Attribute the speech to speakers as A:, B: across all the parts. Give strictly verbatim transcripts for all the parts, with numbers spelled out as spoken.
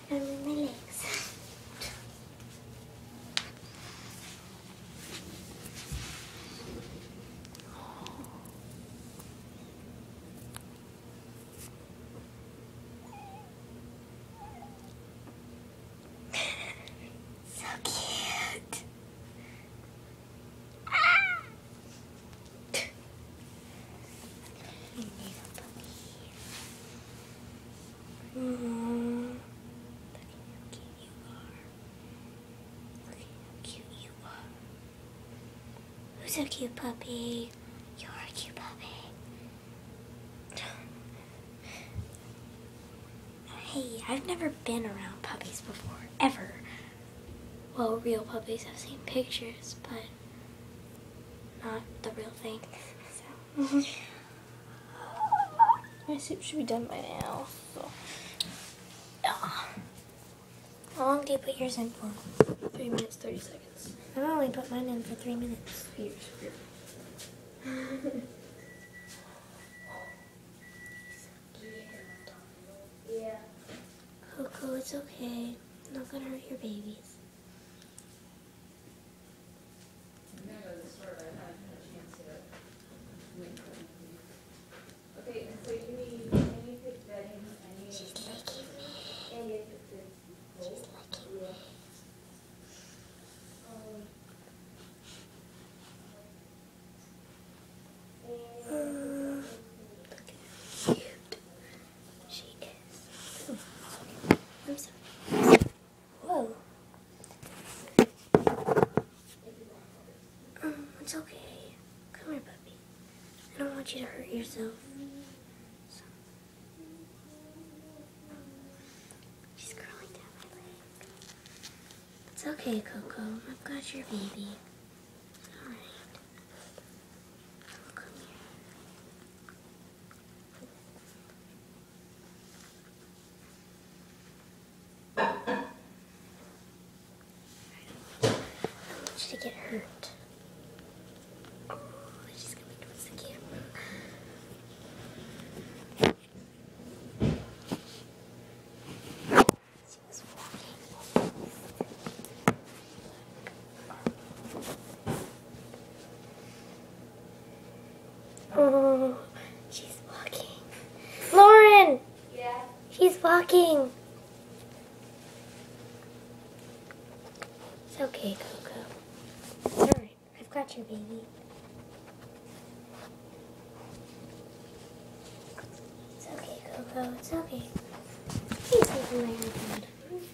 A: I'm in my legs. So cute. Ah! Mm. Look at how cute you are. Look at how cute you are. Who's a cute puppy? You're a cute puppy. Hey, I've never been around puppies before, ever. Well, real puppies, I've seen pictures, but not the real thing. So. My soup should be done by now. So. How long do you put yours in for?
B: Three minutes, thirty seconds.
A: I've only put mine in for three minutes.
B: Here, here. Yeah.
A: Coco, it's okay. I'm not gonna hurt your babies.
C: Okay, so you need any pick bedding, any
A: She's licking me.
C: any of the
A: She's licking me. Um, look at how cute she is. Ooh, I'm sorry. Whoa. Um, it's okay. Come here, puppy. I don't want you to hurt yourself. So. She's crawling down my leg. It's okay, Coco. I've got your baby. Alright. Oh, come here. I don't want you to get hurt. Oh, she's coming towards the camera. She was walking. Oh, she's walking. Lauren!
C: Yeah.
A: She's walking. It's okay, Coco. Alright, I've got your baby. It's okay, Coco. It's okay. Please leave my iPad.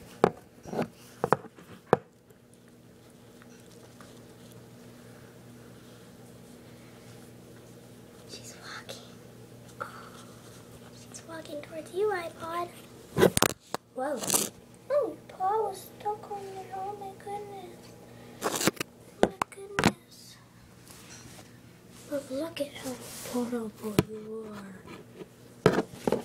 A: She's walking. Oh, she's walking towards you, iPod. Whoa. Oh, your paw was stuck on there. Oh my goodness. Oh my goodness. Look, look at how adorable you are.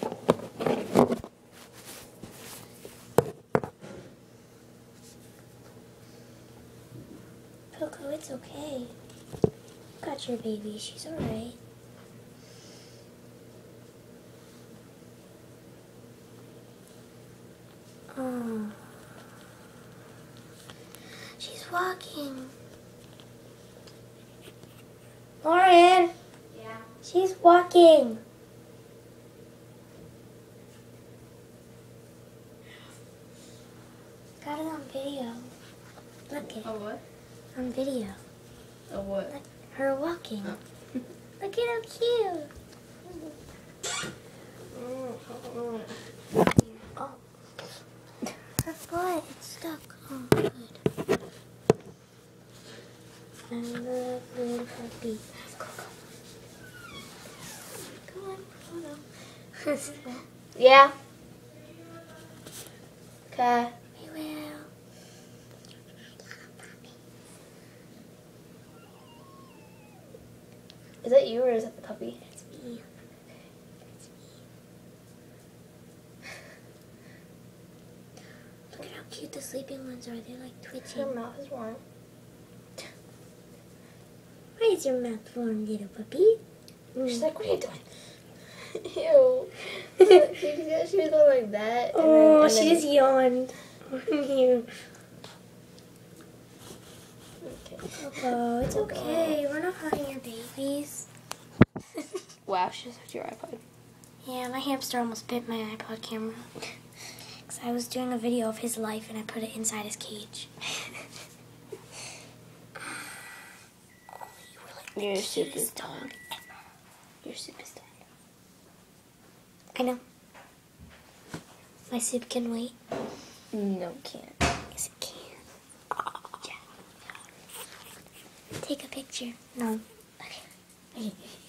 A: Coco, it's okay. Got your baby. She's alright. Oh. She's walking. Lauren!
C: Yeah.
A: She's walking. Got it on video. Look it.
B: Oh, what?
A: On video.
B: Oh, what?
A: Look, her walking. Look at how cute. Oh. Her foot, it's stuck. Oh, good. I love little puppy. Go, go. Go on, photo.
B: Yeah. Okay.
A: We will.
B: Is that you or is that the puppy?
A: It's me. It's me. Look at how cute the sleeping ones are. They're like
B: Her
A: twitching.
B: mouth is warm.
A: Why is your mouth warm, little puppy?
B: She's like, what are you doing? Ew. she, she was going like that. And
A: Oh,
B: then And
A: she
B: then-
A: just yawned. You. Oh, it's okay. We're not hurting your babies.
B: Wow, she just hooked your iPod.
A: Yeah, my hamster almost bit my iPod camera. Because I was doing a video of his life and I put it inside his cage.
B: Your soup is done. Your soup is done.
A: I know. My soup can wait.
B: No, can't.
A: Yes, it can. Yeah. Take a picture. No. Okay.